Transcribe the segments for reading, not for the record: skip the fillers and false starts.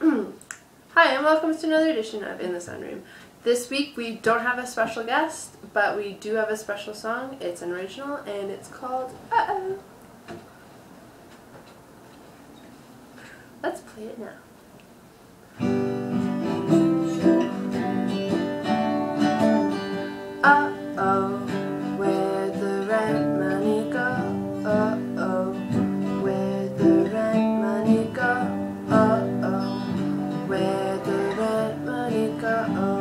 Hi, and welcome to another edition of In the Sunroom. This week we don't have a special guest, but we do have a special song. It's an original, and it's called Uh-Oh. Let's play it now. Uh-oh, where'd the rent money go? Uh-oh, where'd the rent money go? Uh-oh, where'd the rent money go?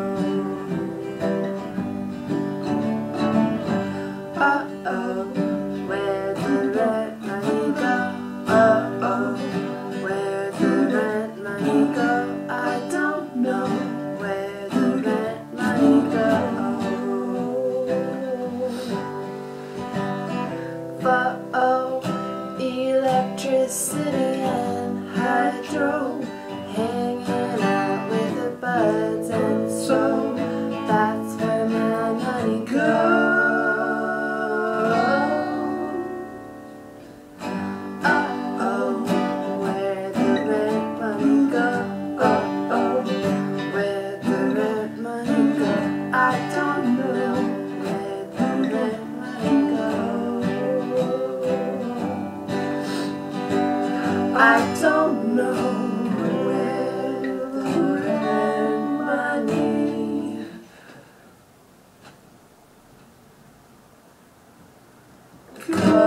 Uh-oh, where'd the rent money go? Uh-oh, where'd the rent money go? I don't know where the rent money go. Uh-oh, electricity and hydro, hanging out with the buds, and so that's where my money goes. Uh-oh, where the rent money go? Uh-oh, where the rent money go? I don't know where the rent money go. I don't know where the rent money goes.